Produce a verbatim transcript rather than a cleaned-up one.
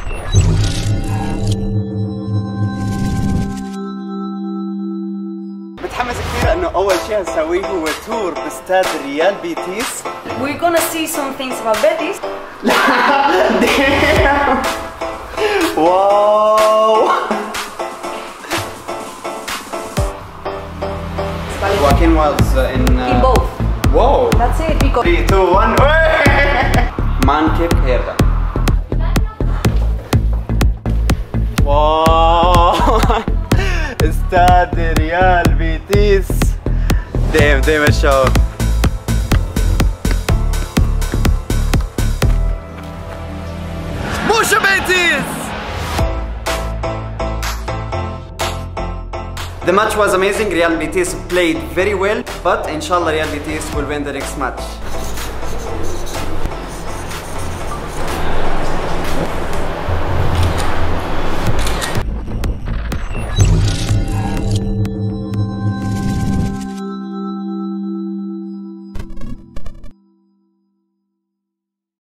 متحمس كثير انه اول شيء هنسويه هو تور باستاد ريال بيتيس. We're gonna see some things about Betis. Damn! Wow! Joaquin was uh, in... Uh, In both. Whoa! That's it, because... three, two, one, Man kip herda. Wow! Estad Real Betis. Damn, damn a show. Bashar Betis! The match was amazing. Real Betis played very well, but inshallah Real Betis will win the next match.